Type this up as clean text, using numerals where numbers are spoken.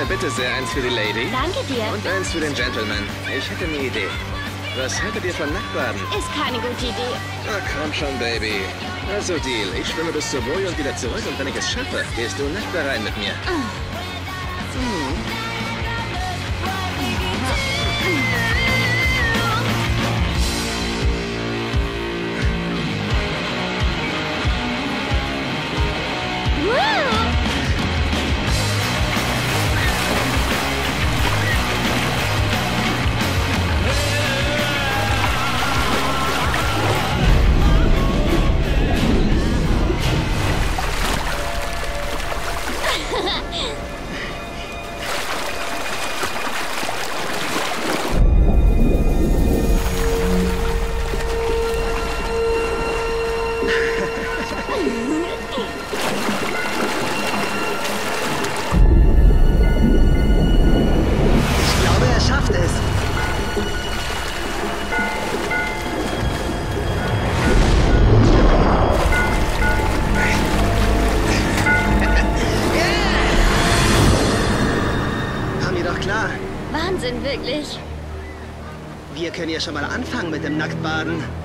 bitte sehr, eins für die Lady. Danke dir. Und eins für den Gentleman. Ich hätte eine Idee. Was haltet ihr von Nacktbaden? Ist keine gute Idee. Na komm schon, Baby. Also Deal, ich schwimme bis zur Boje und wieder zurück und wenn ich es schaffe, gehst du nackt da rein mit mir. Ich glaube, er schafft es. War mir doch klar. Wahnsinn, wirklich. Wir können ja schon mal anfangen mit dem Nacktbaden.